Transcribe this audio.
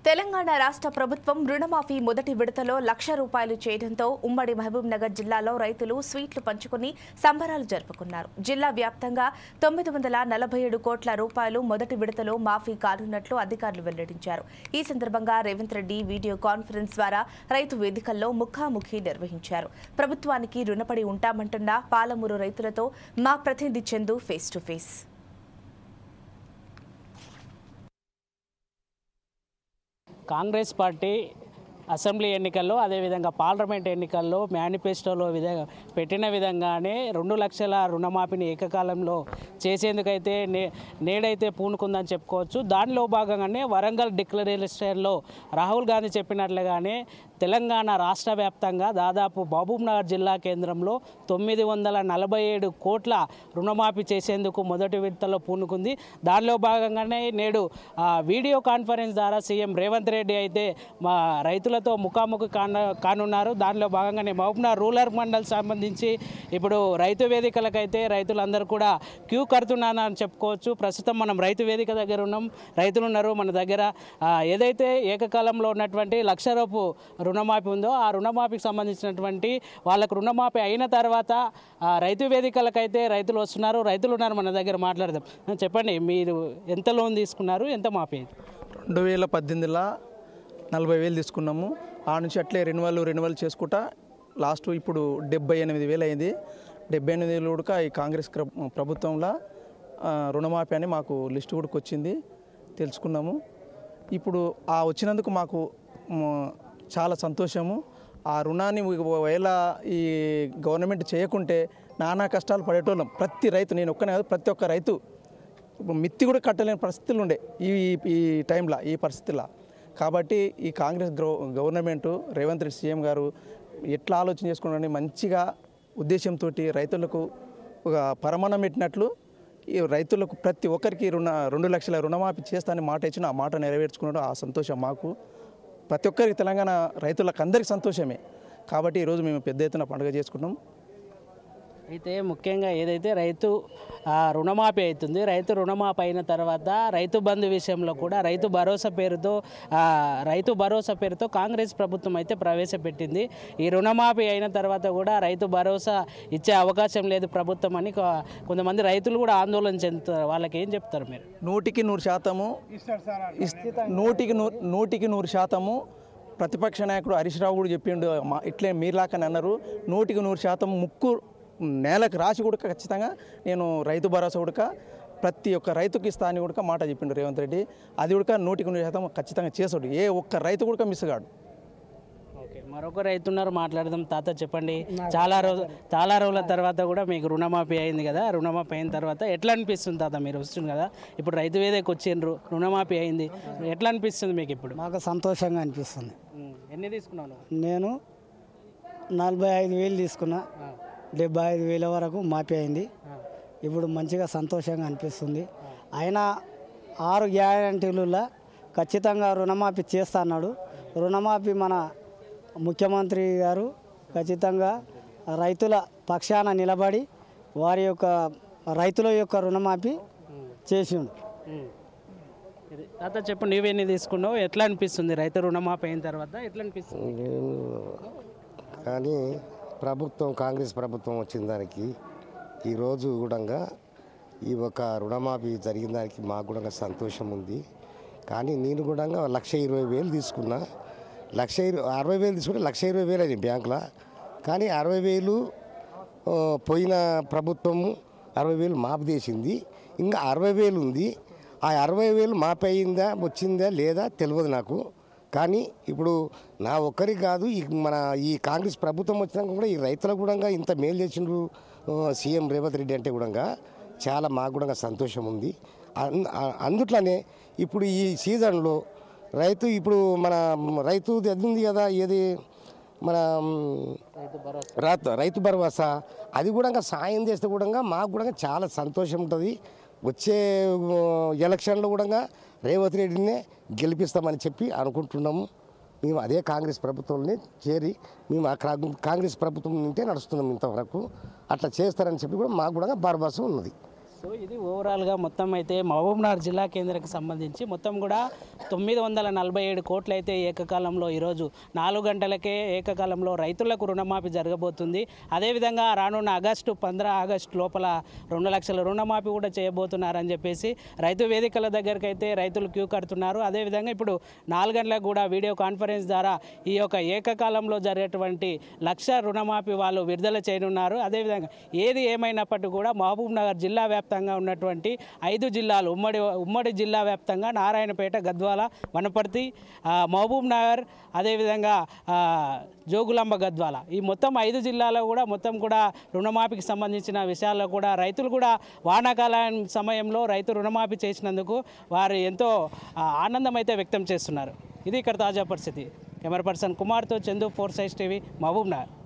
తెలంగాణ రాష్ట్ర ప్రభుత్వం రుణమాఫీ మొదటి విడతలో ₹1,00,000 చేయడంతో ఉమ్మడి మహబూబ్నగర్ జిల్లాలో రైతులు స్వీట్లు పంచుకుని సంబరాలు జరుపుకున్నారు. జిల్లా వ్యాప్తంగా 947 కోట్ల రూపాయలు మొదటి విడతలో మాఫీ కానున్నట్లు అధికారులు వెల్లడించారు. ఈ సందర్భంగా రేవంత్ రెడ్డి వీడియో కాన్ఫరెన్స్ ద్వారా రైతు వేదికల్లో ముఖాముఖి నిర్వహించారు. ప్రభుత్వానికి రుణపడి ఉంటామంటున్న పాలమూరు రైతులతో మా ప్రతినిధి Chandu face to face. Congress party assembly ఎన్నికల్లో అదేవిధంగా పార్లమెంట్ ఎన్నికల్లో మేనిఫెస్టోలో పెట్టిన విధంగానే 2 లక్షల రుణమాఫీని ఏకకాలంలో చేసేందుకైతే నేడైతే పూనుకుందని చెప్పుకోవచ్చు. దానిలో భాగంగానే వరంగల్ డిక్లరేషన్లో రాహుల్ గాంధీ చెప్పినట్లుగానే తెలంగాణ రాష్ట్ర వ్యాప్తంగా దాదాపు మహబూబ్నగర్ జిల్లా కేంద్రంలో 947 కోట్ల రుణమాఫీ చేసేందుకు మొదటి విడతలో పూనుకుంది. దానిలో భాగంగానే నేడు వీడియో కాన్ఫరెన్స్ ద్వారా సీఎం రేవంత్ రెడ్డి అయితే మా రైతులతో ముఖాముఖి కానున్నారు. దానిలో భాగంగానే మహబూబ్నగర్ రూరల్ మండల్ సంబంధించి ఇప్పుడు రైతు వేదికలకైతే రైతులందరూ కూడా క్యూ కడుతున్నారని చెప్పుకోవచ్చు. ప్రస్తుతం మనం రైతు వేదిక దగ్గర ఉన్నాం. రైతులు ఉన్నారు మన దగ్గర. ఏదైతే ఏకకాలంలో ఉన్నటువంటి ₹1,00,000 రుణమాఫీ ఉందో ఆ రుణమాఫీకి సంబంధించినటువంటి వాళ్ళకు రుణమాఫీ అయిన తర్వాత రైతు వేదికలకైతే రైతులు వస్తున్నారు. రైతులు ఉన్నారు మన దగ్గర, మాట్లాడదాం. చెప్పండి, మీరు ఎంత లోన్ తీసుకున్నారు, ఎంత మాఫీ? 2018లో 40,000 తీసుకున్నాము. ఆ నుంచి అట్లే రెన్యువల్ చేసుకుంటా లాస్ట్ ఇప్పుడు 78,000 అయింది. 78,000 కూడా ఈ కాంగ్రెస్ ప్రభుత్వంలో రుణమాఫీ అని మాకు లిస్ట్ కూడా వచ్చింది, తెలుసుకున్నాము. ఇప్పుడు ఆ వచ్చినందుకు మాకు చాలా సంతోషము. ఆ రుణాన్ని ఒకవేళ ఈ గవర్నమెంట్ చేయకుంటే నానా కష్టాలు పడేటోళ్ళం. ప్రతి రైతు, నేను ఒక్కనే కాదు, ప్రతి ఒక్క రైతు మిత్తి కూడా కట్టలేని పరిస్థితులు ఉండే ఈ టైంలో, ఈ పరిస్థితుల్లో. కాబట్టి ఈ కాంగ్రెస్ గవర్నమెంటు రేవంత్ రెడ్డి సీఎం గారు ఎట్లా ఆలోచన చేసుకున్నారని మంచిగా ఉద్దేశంతో రైతులకు ఒక పరమాణం పెట్టినట్లు ఈ రైతులకు ప్రతి ఒక్కరికి 2 లక్షల రుణమాఫీ చేస్తానని మాట ఇచ్చిన ఆ మాట నెరవేర్చుకున్నాడు. ఆ సంతోషం మాకు, ప్రతి ఒక్కరికి, తెలంగాణ రైతులకు అందరికీ సంతోషమే. కాబట్టి ఈరోజు మేము పెద్ద ఎత్తున పండుగ చేసుకుంటాం. అయితే ముఖ్యంగా ఏదైతే రైతు రుణమాఫీ అవుతుంది, రైతు రుణమాఫీ అయిన తర్వాత రైతు బంధు విషయంలో కూడా రైతు భరోసా పేరుతో కాంగ్రెస్ ప్రభుత్వం అయితే ప్రవేశపెట్టింది. ఈ రుణమాఫీ అయిన తర్వాత కూడా రైతు భరోసా ఇచ్చే అవకాశం లేదు ప్రభుత్వం అని కొంతమంది రైతులు కూడా ఆందోళన చెందుతారు. వాళ్ళకి ఏం చెప్తారు మీరు? 100% ప్రతిపక్ష నాయకుడు హరీష్ రావు కూడా చెప్పిండు, ఇట్లే మీరులాకని అన్నారు. 100% ముక్కు నేలకు రాసి కూడా ఖచ్చితంగా నేను రైతు భరోసా కూడా ప్రతి ఒక్క రైతుకి ఇస్తాను కూడా మాట చెప్పిండు రేవంత్ రెడ్డి. అది కూడా 100% ఖచ్చితంగా చేసాడు. ఏ ఒక్క రైతు కూడా మిస్ కాడు. ఓకే, మరొక రైతు ఉన్నారు, మాట్లాడదాం. తాత చెప్పండి, చాలా రోజుల తర్వాత కూడా మీకు రుణమాఫీ అయింది కదా. రుణమాఫీ అయిన తర్వాత ఎట్లా అనిపిస్తుంది తాత? మీరు వస్తుంది కదా, ఇప్పుడు రైతు వేదికకి వచ్చిండ్రు, రుణమాఫీ అయింది, ఎట్లా అనిపిస్తుంది మీకు? ఇప్పుడు మాకు సంతోషంగా అనిపిస్తుంది. ఎన్ని తీసుకున్నాను? నేను 45,000 తీసుకున్నా. 75,000 వరకు మాఫీ అయింది. ఇప్పుడు మంచిగా సంతోషంగా అనిపిస్తుంది. అయినా 6 గ్యారంటీలలో ఖచ్చితంగా రుణమాఫీ చేస్తా అన్నాడు. రుణమాఫీ మన ముఖ్యమంత్రి గారు ఖచ్చితంగా రైతుల పక్షాన నిలబడి వారి యొక్క రైతుల యొక్క రుణమాఫీ చేసిండు. తాత చెప్పు, నువ్వెన్ని తీసుకున్నావు, ఎట్లా అనిపిస్తుంది రైతు రుణమాఫీ అయిన తర్వాత? ఎట్లా అనిపిస్తుంది? కానీ కాంగ్రెస్ ప్రభుత్వం వచ్చిన దానికి ఈరోజు కూడా ఈ ఒక రుణమాఫీ జరిగిన దానికి మాకు కూడా సంతోషం ఉంది. కానీ నేను కూడా 1,20,000 తీసుకున్నా. 60,000 తీసుకుంటే 1,20,000 అయింది బ్యాంకులో. కానీ 60,000 పోయిన ప్రభుత్వము 60,000 మాఫీ చేసింది. ఇంకా 60,000 ఉంది. ఆ 60,000 మాఫీ అయిందా, వచ్చిందా లేదా తెలియదు నాకు. కానీ ఇప్పుడు నా ఒక్కరికి కాదు, ఈ కాంగ్రెస్ ప్రభుత్వం వచ్చినాక కూడా ఈ రైతులకు కూడా ఇంత మేలు చేసిండ్రు సీఎం రేవంత్ రెడ్డి అంటే కూడా చాలా మాకు కూడా సంతోషం ఉంది. అందుట్లోనే ఇప్పుడు ఈ సీజన్లో ఇప్పుడు మన రైతు అది ఉంది కదా, ఏది మన రైతు భరోసా, అది కూడా సాయం చేస్తే కూడా మాకు కూడా చాలా సంతోషం ఉంటుంది. వచ్చే ఎలక్షన్లో కూడా రేవంత్ రెడ్డినే గెలిపిస్తామని చెప్పి అనుకుంటున్నాము. మేము అదే కాంగ్రెస్ ప్రభుత్వంలో చేరి మేము ఆ కాంగ్రెస్ ప్రభుత్వం నుంటే నడుస్తున్నాం ఇంతవరకు. అట్లా చేస్తారని చెప్పి కూడా మాకు కూడా భరోసా ఉన్నది. సో ఇది ఓవరాల్గా మొత్తం అయితే మహబూబ్నగర్ జిల్లా కేంద్రానికి సంబంధించి మొత్తం కూడా 947 కోట్లు అయితే ఏకకాలంలో ఈరోజు 4 గంటలకే ఏకకాలంలో రైతులకు రుణమాఫీ జరగబోతుంది. అదేవిధంగా రానున్న ఆగస్టు 15 ఆగస్టు లోపల 2 లక్షల రుణమాఫీ కూడా చేయబోతున్నారని చెప్పేసి రైతు వేదికల దగ్గరికి అయితే రైతులు క్యూ కడుతున్నారు. అదేవిధంగా ఇప్పుడు 4 గంటలకు కూడా వీడియో కాన్ఫరెన్స్ ద్వారా ఈ యొక్క ఏకకాలంలో జరిగేటువంటి 1 లక్ష రుణమాఫీ వాళ్ళు విడుదల చేయనున్నారు. అదేవిధంగా ఏది ఏమైనప్పటికీ కూడా మహబూబ్నగర్ జిల్లా వ్యాప్తంగా ఉన్నటువంటి 5 జిల్లాలు ఉమ్మడి జిల్లా వ్యాప్తంగా నారాయణపేట, గద్వాల, వనపర్తి, మహబూబ్నగర్, అదేవిధంగా జోగులాంబ, గద్వాల ఈ మొత్తం 5 జిల్లాలో కూడా మొత్తం కూడా రుణమాఫీకి సంబంధించిన విషయాల్లో కూడా రైతులు కూడా వానాకాలం సమయంలో రైతు రుణమాఫీ చేసినందుకు వారు ఎంతో ఆనందం అయితే వ్యక్తం చేస్తున్నారు. ఇది ఇక్కడ తాజా పరిస్థితి. కెమెరా పర్సన్ కుమార్తో చందు, 4 సైజ్ టీవీ, మహబూబ్నగర్.